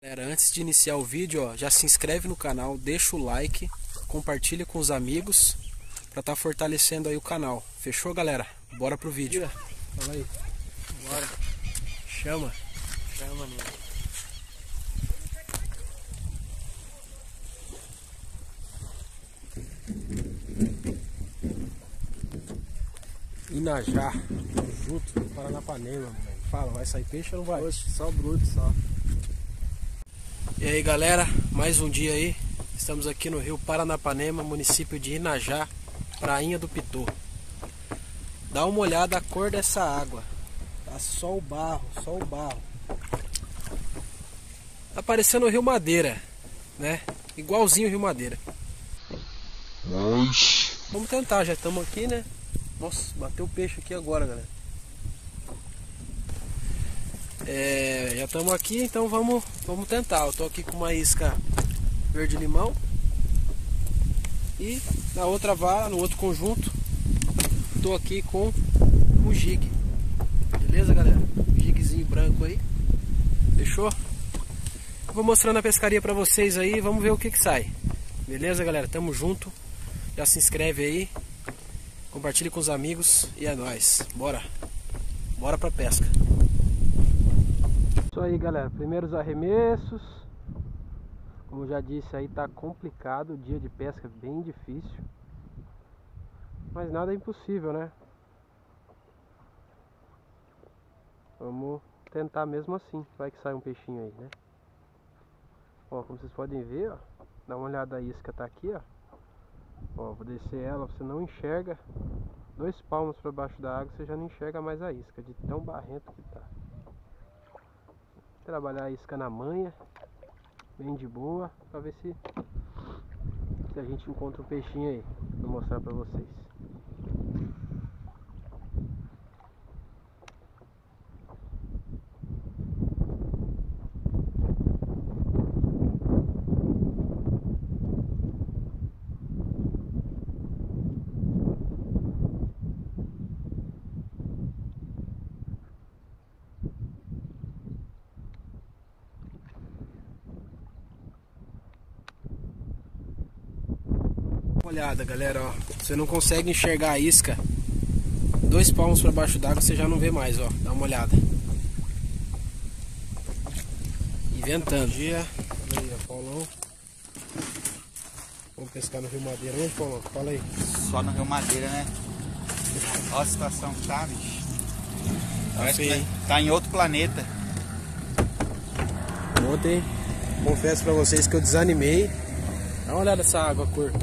Galera, antes de iniciar o vídeo, ó, já se inscreve no canal, deixa o like, compartilha com os amigos para estar fortalecendo aí o canal. Fechou, galera? Bora pro vídeo. Fala aí. Bora. Chama. Chama, nego. Inajá, junto do Paranapanema. Fala, vai sair peixe ou não vai? Oxe, só bruto, só. E aí, galera, mais um dia aí. Estamos aqui no rio Paranapanema, município de Inajá, Prainha do Pitu. Dá uma olhada a cor dessa água. Tá só o barro, só o barro. Tá parecendo o Rio Madeira, né? Igualzinho o Rio Madeira. Vamos tentar, já estamos aqui, né? Nossa, bateu o peixe aqui agora, galera. Já estamos aqui, então vamos tentar. Eu tô aqui com uma isca verde limão. E na outra vara, no outro conjunto, tô aqui com o jig. Beleza, galera? Jigzinho branco aí. Fechou? Vou mostrando a pescaria pra vocês aí, vamos ver o que sai. Beleza, galera? Tamo junto. Já se inscreve aí. Compartilhe com os amigos e é nóis. Bora. Bora pra pesca. Isso aí, galera, primeiros arremessos. Como já disse aí, tá complicado, o dia de pesca é bem difícil. Mas nada é impossível, né? Vamos tentar mesmo assim, vai que sai um peixinho aí, né? Ó, como vocês podem ver, ó, dá uma olhada, a isca tá aqui, ó. Ó, vou descer ela, você não enxerga. 2 palmos para baixo da água, você já não enxerga mais a isca, de tão barrento que tá. Trabalhar a isca na manha, bem de boa, pra ver se a gente encontra um peixinho aí. Vou mostrar pra vocês. Olhada, galera, ó, você não consegue enxergar a isca 2 palmos para baixo d'água, você já não vê mais, ó, dá uma olhada. E ventando. Bom dia. Olha aí, ó, Paulão. Vamos pescar no Rio Madeira. Onde, Paulão? Fala aí. Só no Rio Madeira, né? Olha a situação que tá, bicho. Parece que tá em outro planeta. Ontem, confesso pra vocês que eu desanimei. Dá uma olhada nessa água, a cor.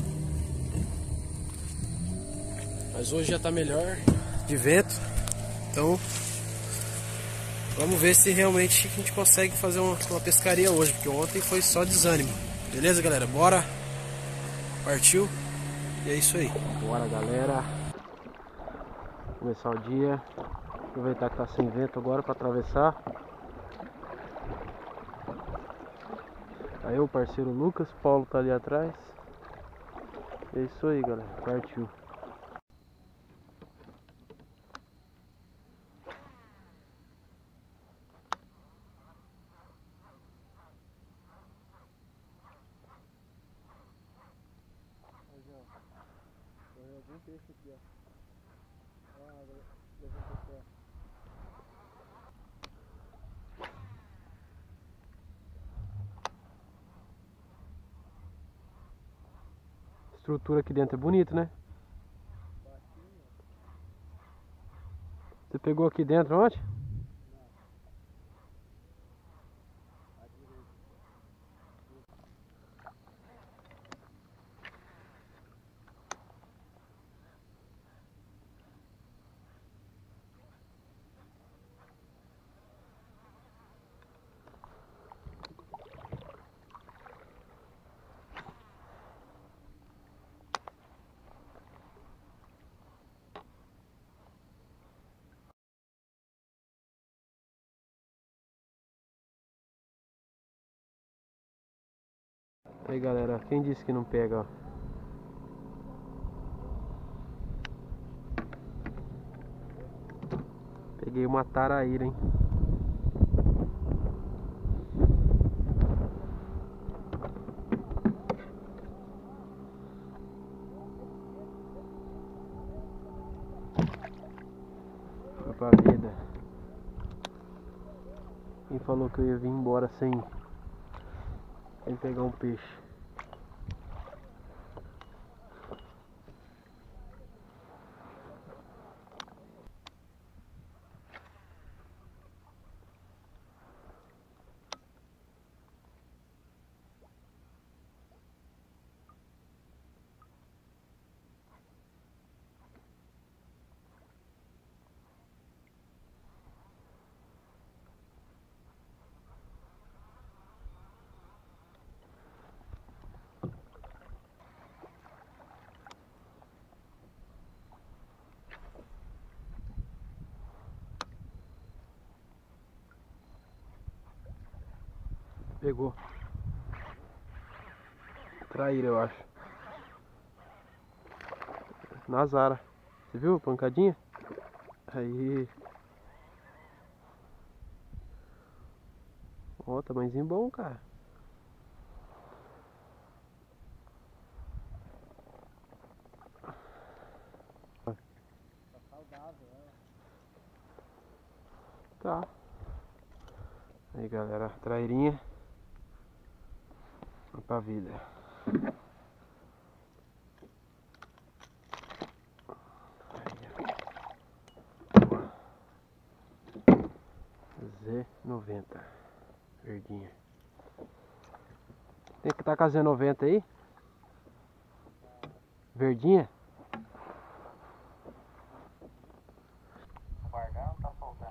Mas hoje já tá melhor, de vento. Então, vamos ver se realmente a gente consegue fazer uma pescaria hoje, porque ontem foi só desânimo. Beleza, galera? Bora! Partiu! E é isso aí. Bora, galera! Começar o dia. Aproveitar que tá sem vento agora para atravessar. Aí o parceiro Lucas, Paulo tá ali atrás. É isso aí, galera. Partiu. Tem algum peixe aqui, ó. Levanta o pé. A estrutura aqui dentro é bonita, né? Você pegou aqui dentro ontem? Aí, galera, quem disse que não pega, ó? Peguei uma taraíra, hein? falou que eu ia vir embora sem pegar um peixe. Pegou. Traíra, eu acho. Na Zara. Você viu a pancadinha? Aí. Ó, tamanhozinho bom, cara. Tá. Aí, galera, trairinha. Pra vida. Z90 verdinha. Tem que estar com a Z90 aí? Verdinha? Guardando, tá soltando.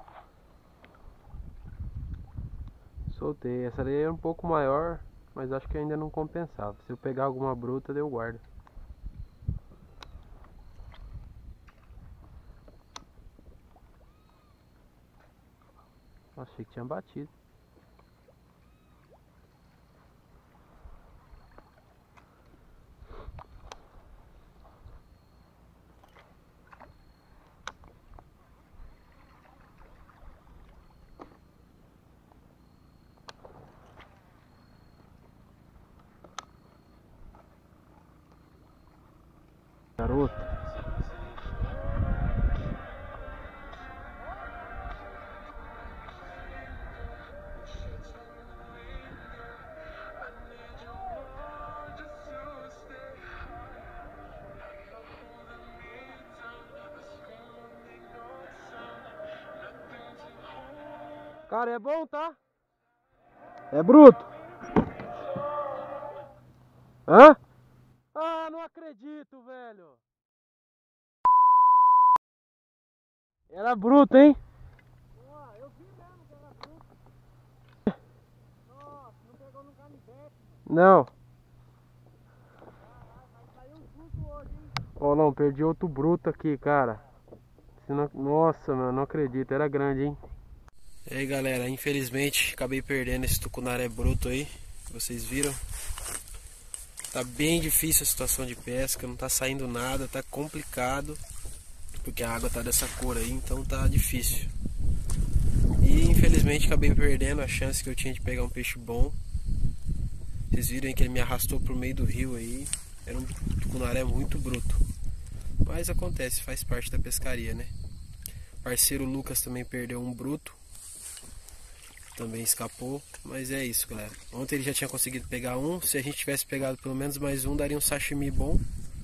Soltei. Essa daí é um pouco maior, mas acho que ainda não compensava. Se eu pegar alguma bruta, eu guardo. Achei que tinha batido. Garoto. Cara, é bom, tá? É bruto. Hã? Ah, não acredito, velho. Era bruto, hein? Eu vi mesmo que era bruto. Nossa, não pegou no canivete. Não. Caralho, vai sair um bruto hoje, hein? Ó, não, perdi outro bruto aqui, cara. Nossa, mano, não acredito. Era grande, hein? E aí, galera, infelizmente acabei perdendo esse tucunaré bruto aí. Vocês viram? Tá bem difícil a situação de pesca, não tá saindo nada, tá complicado. Porque a água tá dessa cor aí, então tá difícil. E infelizmente acabei perdendo a chance que eu tinha de pegar um peixe bom. Vocês viram que ele me arrastou pro meio do rio aí. Era um tucunaré muito bruto. Mas acontece, faz parte da pescaria, né? O parceiro Lucas também perdeu um bruto. Também escapou, mas é isso, galera. Ontem ele já tinha conseguido pegar um. Se a gente tivesse pegado pelo menos mais um, daria um sashimi bom,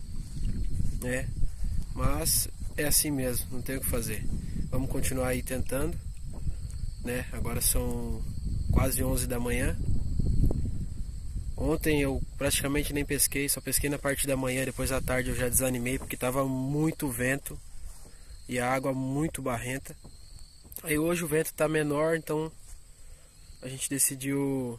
né? Mas é assim mesmo, não tem o que fazer. Vamos continuar aí tentando, né? Agora são quase 11 da manhã. Ontem eu praticamente nem pesquei, só pesquei na parte da manhã. Depois da tarde eu já desanimei porque tava muito vento e a água muito barrenta. Aí hoje o vento tá menor, então a gente decidiu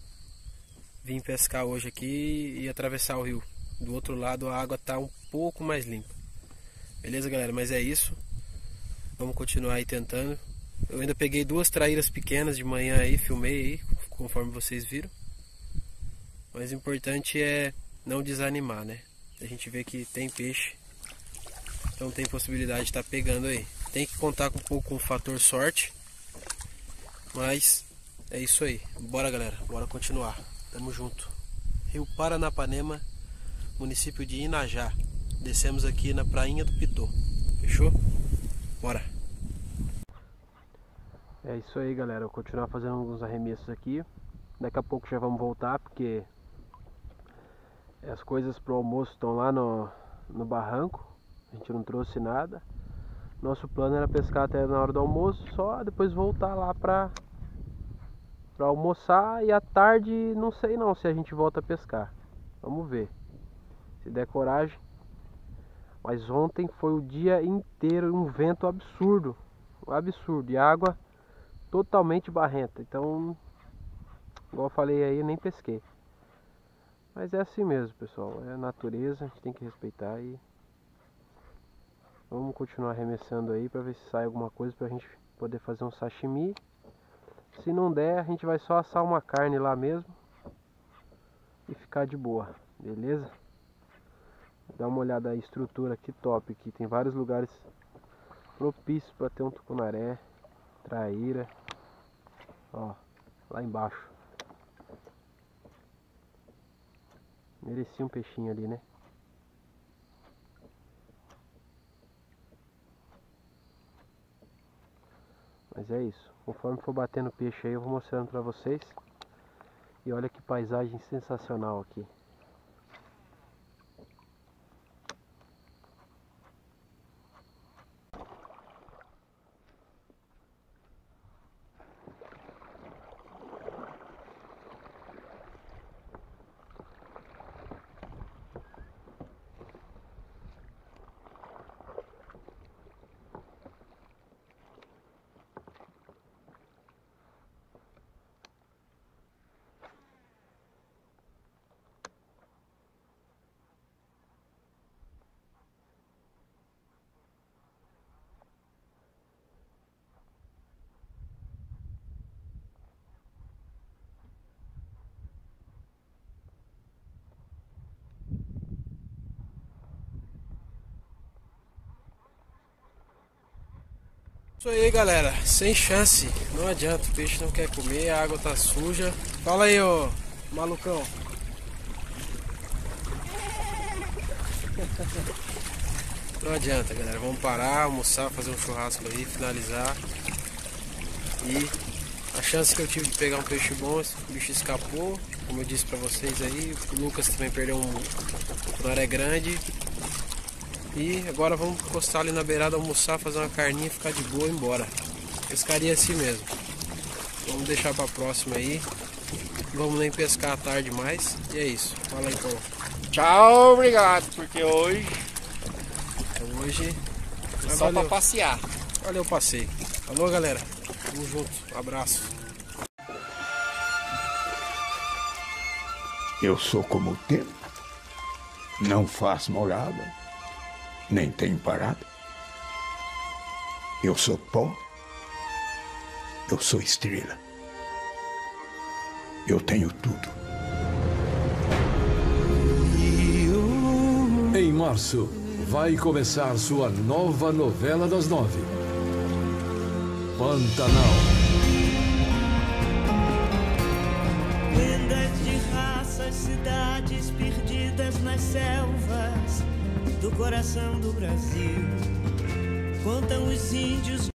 vir pescar hoje aqui e atravessar o rio. Do outro lado a água tá um pouco mais limpa. Beleza, galera? Mas é isso. Vamos continuar aí tentando. Eu ainda peguei 2 traíras pequenas de manhã aí, filmei aí, conforme vocês viram. Mas o importante é não desanimar, né? A gente vê que tem peixe, então tem possibilidade de estar pegando aí. Tem que contar um pouco com o fator sorte, mas é isso aí. Bora, galera, bora continuar. Tamo junto. Rio Paranapanema, município de Inajá. Descemos aqui na prainha do Pitô. Fechou? Bora. É isso aí, galera, eu vou continuar fazendo alguns arremessos aqui. Daqui a pouco já vamos voltar, porque as coisas pro almoço estão lá no barranco. A gente não trouxe nada. Nosso plano era pescar até na hora do almoço, só depois voltar lá pra almoçar. E à tarde não sei não se a gente volta a pescar. Vamos ver, se der coragem. Mas ontem foi o dia inteiro um vento absurdo, e água totalmente barrenta. Então, igual eu falei aí, nem pesquei. Mas é assim mesmo, pessoal, é a natureza, a gente tem que respeitar. E vamos continuar arremessando aí para ver se sai alguma coisa pra gente poder fazer um sashimi. Se não der, a gente vai só assar uma carne lá mesmo e ficar de boa, beleza? Dá uma olhada aí, estrutura aqui top aqui. Tem vários lugares propícios para ter um tucunaré, traíra. Ó, lá embaixo. Merecia um peixinho ali, né? Mas é isso. Conforme for batendo peixe aí, eu vou mostrando para vocês. E olha que paisagem sensacional aqui. Isso aí, galera, sem chance, não adianta, o peixe não quer comer, a água tá suja. Fala aí, ô malucão. Não adianta, galera, vamos parar, almoçar, fazer um churrasco aí, finalizar. E a chance que eu tive de pegar um peixe bom, o bicho escapou, como eu disse pra vocês aí. O Lucas também perdeu um tucunaré grande. E agora vamos encostar ali na beirada, almoçar, fazer uma carninha, ficar de boa e ir embora. Pescaria assim mesmo. Vamos deixar pra próxima aí. Não vamos nem pescar à tarde mais. E é isso. Fala aí, Paulo. Tchau, obrigado, porque hoje é só pra passear. Valeu o passeio. Falou, galera. Tamo junto. Um abraço. Eu sou como o tempo. Não faz morada, nem tenho parada. Eu sou pó. Eu sou estrela. Eu tenho tudo. Em março, vai começar sua nova novela das 9. Pantanal. Lendas de raças, cidades perdidas nas selvas do coração do Brasil. Contam os índios.